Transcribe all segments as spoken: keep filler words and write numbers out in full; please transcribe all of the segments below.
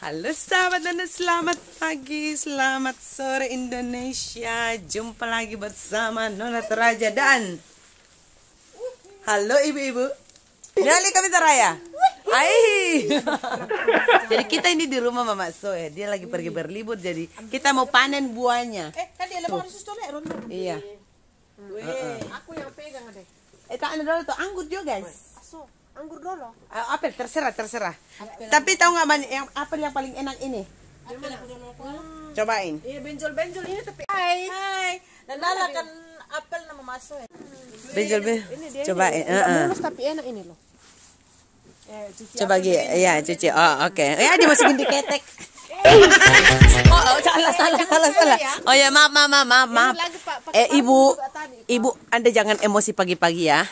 Halo sahabat dan selamat pagi, selamat sore Indonesia. Jumpa lagi bersama Nona Toraja dan halo ibu-ibu. Nyali kami Toraya. Hai. Jadi kita ini di rumah Mama Soe. Dia lagi pergi berlibur, jadi kita mau panen buahnya. Eh, kan dia lemah harus tolak ronda. Iya. Weh, aku yang pegang deh. Eh, tak ada dulu tuh anggur juga, guys. Aso, anggur dulu. Uh, apel terserah terserah. Apel. Tapi tahu nggak banyak yang apel yang paling enak ini? Apel aku dulu. Hmm. Cobain. Iya, benjol-benjol ini tapi. Hai. Hai. Dan Nala kan apel nama masuk. Benjol benjol. Ini dia. Cobain. Heeh. Mulus tapi enak ini loh. Eh, cuci. Coba Gi, ya cuci. Oh, oke. Okay. Ya dimasukin di ketek. Oh, oh, salah, salah, salah, salah. Oh ya, maaf, maaf, maaf, maaf, maaf. Eh, ibu, ibu, Anda jangan emosi pagi-pagi ya.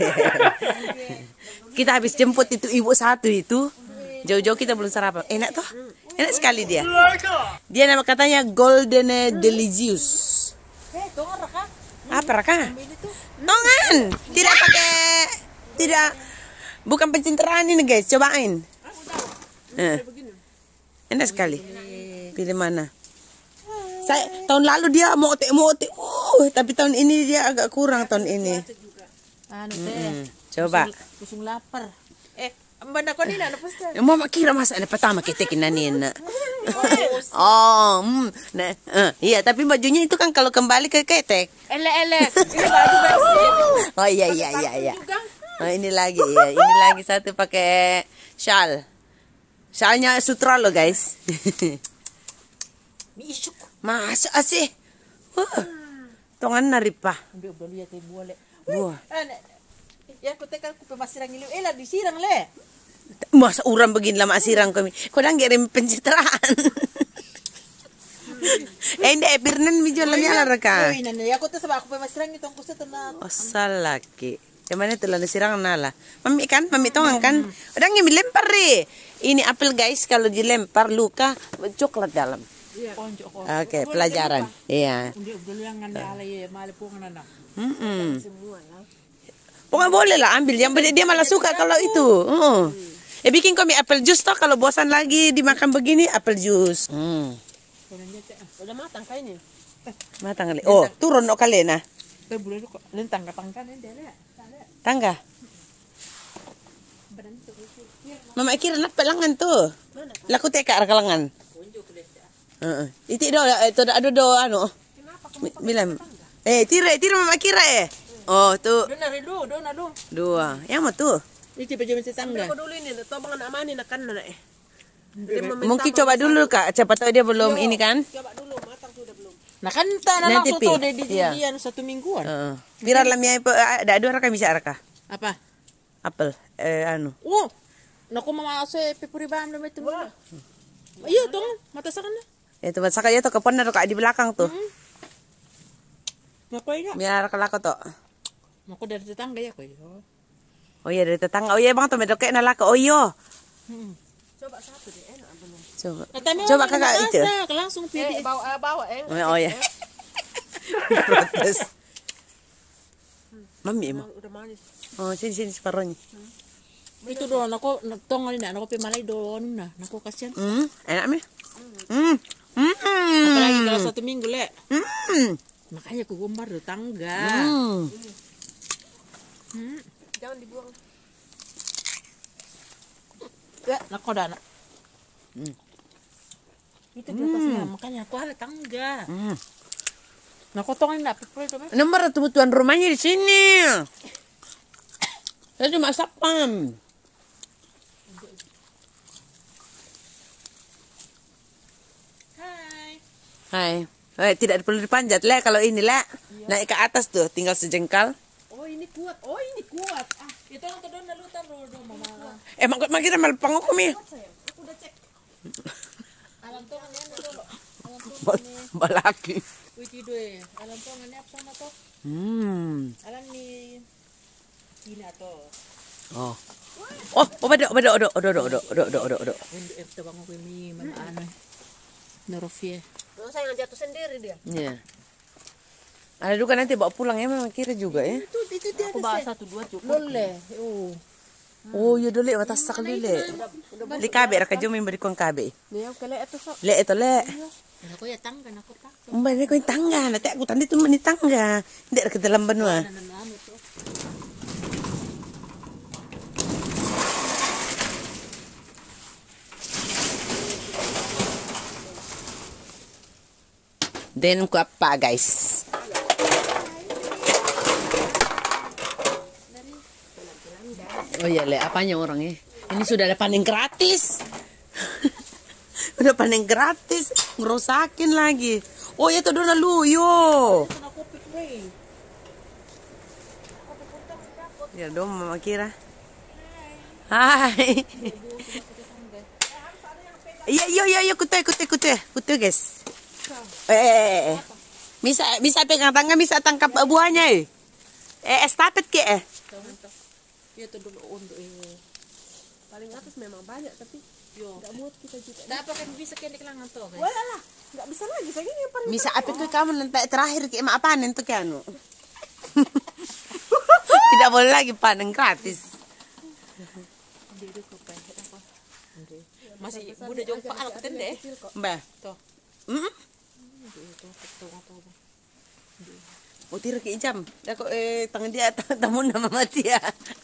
Kita habis jemput itu ibu satu itu, jauh-jauh kita belum sarapan. Enak toh? Enak sekali dia. Dia nama katanya Golden Delicious. Eh, tongan raka. Apa raka? Tongan. Tidak pakai, tidak, bukan pencitraan ini guys. Cobain. Eh. Enak sekali. Pilih mana? Saya tahun lalu dia mau otek mau otek. Uh, tapi tahun ini dia agak kurang tahun ini. Anu teh. Coba. Pusung lapar. Eh, mbak nak ni nak pasti. Mau mak kira masa ada pertama kita kinanin. Oh, hmm. Nah, uh, iya tapi bajunya itu kan kalau kembali ke ketek. Elek elek. Ini baju bersih. Oh iya iya iya iya. Oh, ini lagi ya. Ini lagi satu pakai shawl. Shawlnya sutra loh guys. Misuk. Masa sih? Wah. Tongan naripah. Ambil udah lihat ibu boleh. Buah. Ya aku tekan aku pemasirang ini. Eh lah disirang le. Masa orang begini lama sirang kami. Kau dah ngirim pencitraan. Eh ini ebirnan mijolannya lah reka. Oh ini aku tuh sebab aku pemasirang itu aku setenang. Oh salah ki. Kemana tuh lah sirang nala. Mami kan, mami tongan kan. Udah ngambil lempar re. Ini apel guys kalau dilempar luka coklat dalam. Iya. Oke, okay, pelajaran. Iya. Hmm. Pokoknya boleh lah ambil. Yang dia malah suka kalau itu. Uh. Eh bikin kami apel jus toh kalau bosan lagi dimakan begini apel jus. Hmm. Udah matang kayaknya. Matang kali. Oh, turun no kali nah. Lentang kapang kan ini dia. Tangga. Mama kira nak pelangan tuh. Laku teka kalangan. Heeh. Itu do itu ada do anu. Bilang. Eh, tira tira mama kira eh. Oh, tuh. Dona dulu, dona dulu. Dua. Yang mau tuh? Ini baju tetangga. Aku dulu ini, tobang anak mani nak kan nak eh. Mungkin coba dulu Kak, siapa tahu dia belum ini kan? Coba dulu, matang sudah belum. Nah kan tanah langsung tuh di dian satu mingguan. Heeh. Viral lah mia ada dua raka bisa raka. Apa? Apel eh anu. Oh. Naku mama ase pipuri bam demi itu. Iya dong, mata sakan na. Itu masa kaya to kapon na Kak di belakang tuh. Naku ina. Biar kalako to. Naku dari tetangga ya ko. Oh iya dari tetangga. Oh iya bang to medoke na lako. Oh iya. Coba satu deh enak belum. Coba. Coba Kakak itu. Langsung pilih bawa bawa eh. Oh iya. Protes. Mami emang. Udah manis. Oh sini sini separohnya. Itu doon ako tongan ni ako pimalay doon na. Naku kasihan. Hmm, enak mi. Hmm. Hmm. Apalagi kalau satu minggu le. Hmm. Makanya aku gombar do tangga. Hmm. Hmm. Jangan dibuang. Ya, naku dah nak. Hmm. Itu di atasnya, makanya aku ada tangga. Hmm. Naku tongan na pipre do. Nomor tuan rumahnya di sini. Saya cuma sapam. Hai. Hai, tidak perlu dipanjat le kalau ini le. Iya. Naik ke atas tuh, tinggal sejengkal. Oh, ini kuat. Oh, ini kuat. Ah, itu yang terdon dulu taruh do mama. Eh, mak mak kira malpang aku mi. Aku udah cek. Alam tongan ya dulu. Alam tongan. Balaki. Wih, due. Alam tongan apa sama to? Hmm. Alam ni ini atau Oh. Oh, oh, bado, bado, odo, odo, odo, odo, odo, odo, odo. Ini efta bang aku ini mana ano. Nerofie. Oh, saya jatuh sendiri dia. Iya. Ada juga nanti bawa pulang ya memang kira juga ya. Itu itu dia. Aku bawa satu dua cukup. Boleh. Oh. Oh, iya dulu batas sak lele. Li kabe ra ka jumi beri kon kabe. Niya kale ito so. Le itu le. Ako ya tangga na ko ta. Mbak ko tangga, nanti aku tadi tuh meni tangga. Ndek ke dalam benua. Dan ku apa guys? Oh iya le, apanya orangnya? Ini sudah ada panen gratis. Udah panen gratis, ngerusakin lagi. Oh ya tuh dona lu yo. Ya dong mama kira. Hai. Iya iya iya iya kute kute kute kute guys. Eh, eh, eh. Bisa bisa pegang tangan bisa tangkap buahnya eh. Eh estafet ke eh. Iya tuh dulu untuk ini. Paling atas memang banyak tapi yo enggak muat kita juga. Enggak apa kan bisa kendek langan tuh guys. Wala lah. Enggak bisa lagi saya ini yang paling. Bisa apa ke kamu nanti terakhir ke mak panen tuh anu. Tidak boleh lagi panen gratis. Masih muda jompa alat tende. Mbak. Tuh. Heeh. Oh tira ke jam. Aku eh tangan dia tamu nama mati ya.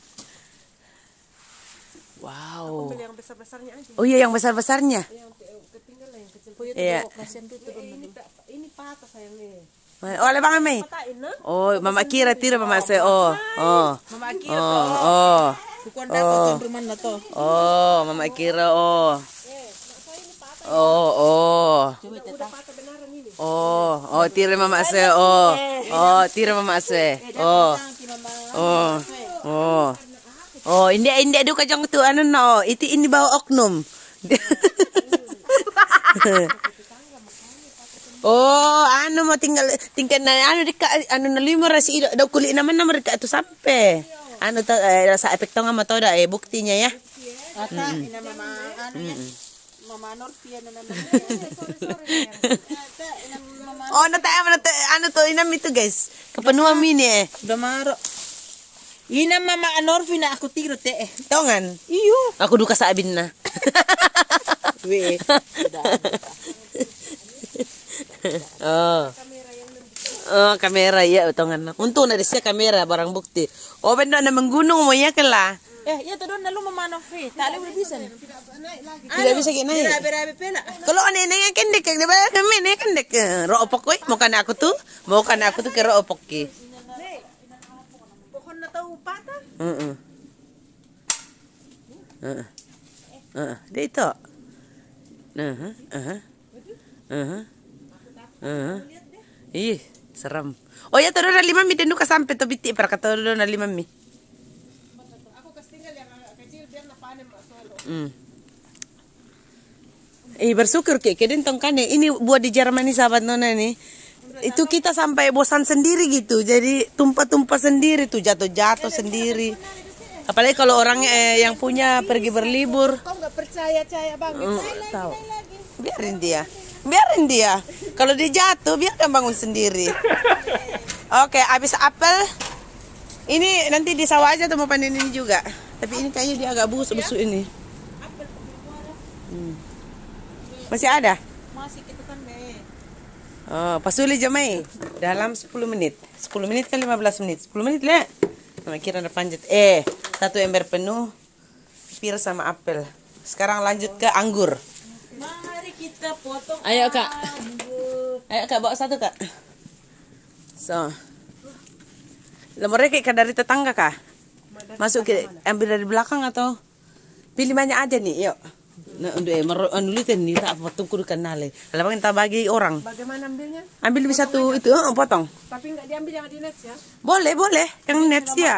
Wow. Ambil yang besar-besarnya aja. Oh iya yang besar-besarnya. Yang ketinggalan yang kecil. Iya. Ini ini patah sayang nih. Oh, oleh Bang Mei. Oh, Mama Kira tira Mama saya. Oh. Oh. Mama Kira. Oh, oh. Bukan dapat rumah na to. Oh, Mama Kira oh. Oh, oh. Oh, oh tira Mama saya. Oh. Oh, tira Mama saya. Oh. Oh. Oh. Oh, ini ini aduh kacang tu anu no. Itu ini bawa oknum. Oh, anu mau tinggal tinggal anu dekat anu nalima rasi ida kulit nama nama dekat tu sampai. Anu tak eh, rasa efek tong ama tau dah eh buktinya ya. Ata ina mama anu ya. Mama Norvia na naman. Oh, nata nata anu to inam itu guys. Kepenuhan mini eh. Damaro. Ina mama Norvia na aku tiro te eh. Tongan. Iyo. Aku duka sa abin na. We. Oh. Oh, kamera ya utongan. Untung na siya kamera barang bukti. Oh, benda na menggunung mo ya kala. Eh, ya to don na lu mama Norvia. Tali udah bisa. Tidak bisa kena. Berabe-berabe pela. Kalau ane neng kendek di bawah kami neng kendek. Ro opok koy, mau kan aku tuh, mau kan aku tuh ke ro opok ki. Pohon na tahu patah. Heeh. Heeh. Heeh, dia itu. Nah, heeh. Heeh. Heeh. Ih, seram. Oh ya, taruh na lima mi dan duka sampai to biti para kata taruh na lima mi. Aku kas tinggal yang kecil biar na panen masolo. Hmm. Eh bersyukur ke kedin tong kane ini buat di Jerman nih sahabat nona nih. Itu kita sampai bosan sendiri gitu. Jadi tumpah-tumpah sendiri tuh jatuh-jatuh sendiri. Apalagi kalau orang eh, yang punya pergi berlibur. Kau nggak percaya caya bang? Mm, tahu. Biarin dia. Biarin dia. Kalau dia jatuh biarkan bangun sendiri. Oke, habis apel. Ini nanti di sawah aja tuh mau panen ini juga. Tapi ini kayaknya dia agak busuk-busuk ini. Hmm. Masih ada? Masih kita kan be. Oh, pasuli jamai dalam sepuluh menit. sepuluh menit kan lima belas menit. sepuluh menit lah. Mama kira ada panjat. Eh, satu ember penuh pir sama apel. Sekarang lanjut ke anggur. Mari kita potong. Ayo, Kak. Anggur. Ayo, Kak, bawa satu, Kak. So. Lemornya kayak dari tetangga, Kak. Masuk ke ambil dari belakang atau pilih banyak aja nih, yuk. Nah, untuk emang anu lihat nih tak potong kudu kenal. Kalau kita bagi orang. Bagaimana ambilnya? Ambil bisa satu itu, oh, potong. Tapi nggak diambil yang di net ya? Boleh, boleh. Yang net ya.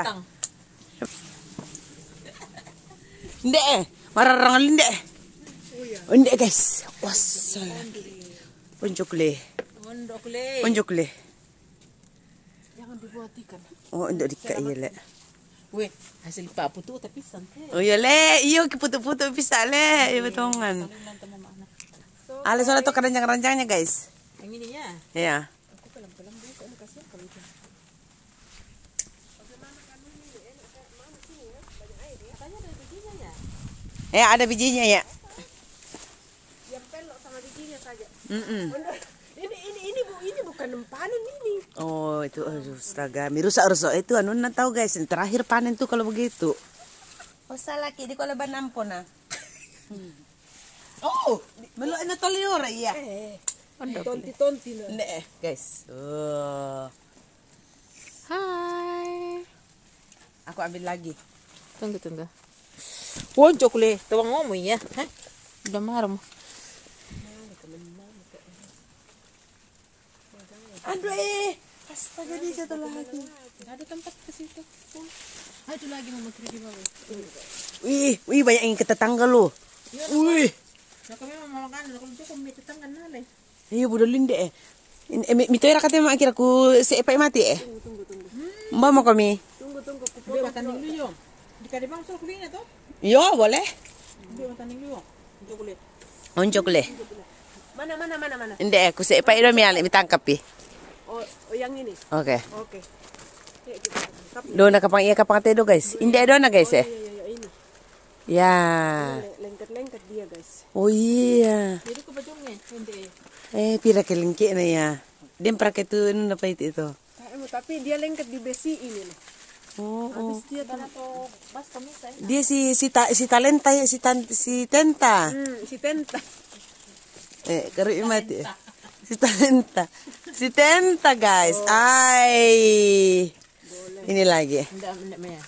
Ndek, eh. Mararang ndek. Oh, ndek, guys. Wassalam. Punjuk le. Pondok le. Punjuk le. Jangan dibuat ikan. Oh, ndek dika iya le. Weh, hasil pak putu tapi santai. Oh iya le, iyo putu-putu bisa le, iya betongan. Ale soalnya tuh keranjang-keranjangnya guys. Yang ininya. Iya. Aku pelan-pelan dulu, soalnya kasihan kalau itu. Bagaimana kamu ini? Enak, mana sini ya? Banyak air ya? Katanya dari Eh, ada bijinya ya? Yang pelok sama bijinya saja. Mm-mm. Ini ini ini bu ini bukan panen ini. Oh, itu aduh, astaga, mi rusak-rusak itu anu na tahu guys, yang terakhir panen tuh kalau begitu. Oh, salah ki di kalau banampon na. Oh, melok na toliora iya. Eh, tonti-tonti na. Nek, guys. Oh. Hai. Aku ambil lagi. Tunggu tunggu. Woncok le, tawang ngomong ya. Hah? Udah marah mo. Aduh eh, astaga dia jatuh lagi. Enggak ada tempat ke situ. Ah, itu lagi mau kiri di bawah. Wih, wih banyak yang ke tetangga lo. Wih. Nah, kami mau makan, kalau itu kami tetangga nale. Iya, budol linde eh. Ini mito era katanya akhir aku seepai mati eh. Tunggu tunggu tunggu. Mbak mau kami? Tunggu tunggu. Dia mataning dulu yo. Di kadi bang suruh kulinya toh? Yo, boleh. Dia mataning dulu. Untuk kulit. Onjok le. Mana mana mana mana. Inde aku seepai do mi ale mitangkap pi. Oh, oh yang ini. Oke. Oke. Ya kita tangkap. Do na kapang iya kapang tedo guys. Inde do na guys eh. Iya iya iya ini. Ya. Lengket-lengket dia guys. Oh iya. Jadi ke bajongnya hindi. Eh pira ke lengke na ya. Dia pakai tuh nu apa itu itu. Tapi dia lengket di besi ini loh. Oh, oh. Habis dia atau pas kami saya. Dia si si ta, si talenta ya si tan, si tenta. Hmm, si tenta. Eh, karo mati. Si talenta. Si tenta guys. Ay. Ini lagi. Enggak enggak maya.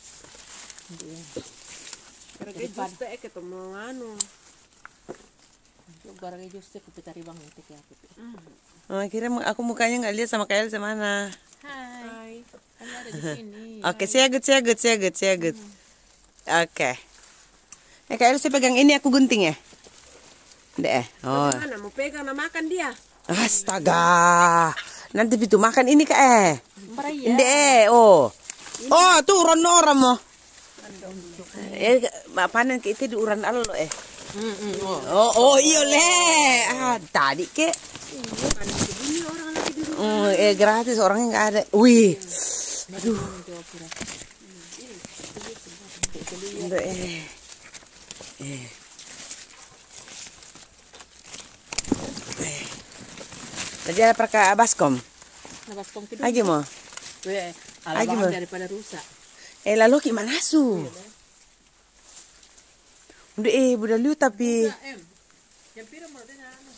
Karena juste eh ketemu anu. Gara-gara juste aku pitari bang itu ya. Oh, akhirnya aku mukanya nggak lihat sama Kael sama mana. Hai. Kamu ada di sini. Oke, saya good, saya good, saya good, saya good. Oke. Eh, Kael saya pegang ini aku gunting ya. Deh. Oh. Mana mau pegang na makan dia? Astaga. Nanti itu makan ini Kak eh. Maraya. Deh, oh. Oh, tuh uran orang mo. Eh, panen ke itu di uran alo eh. Oh, oh iya le. Ah, tadi ke. Ini orang lagi di rumah. Mm, eh gratis orangnya nggak ada. Wih. Aduh. Udah, eh. Eh. Eh. Tadi ada perka baskom. Baskom kedua. Lagi mau? Weh, Lagi mau? daripada rusak. Eh lalu gimana su? Udah eh udah lu tapi. Yang pira mau dena anu.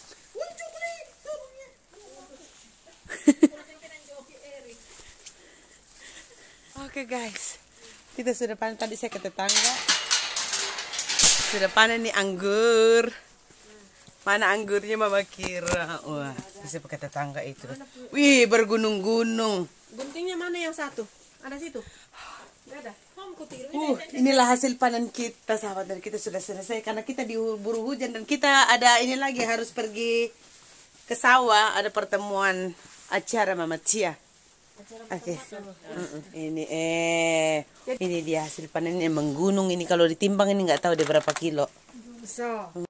Oke guys, kita sudah panen tadi saya ke tetangga. Sudah panen nih anggur. Mana anggurnya Mama Kira? Wah, bisa pakai tetangga itu. Wih, bergunung-gunung. Guntingnya mana yang satu? Ada situ? Enggak ada. Uh, inilah hasil panen kita sahabat, dan kita sudah selesai karena kita diburu hujan dan kita ada ini lagi harus pergi ke sawah, ada pertemuan acara Mama Cia. Oke, okay. Ini eh ini dia hasil panennya menggunung ini, kalau ditimbang ini nggak tahu dia berapa kilo. So.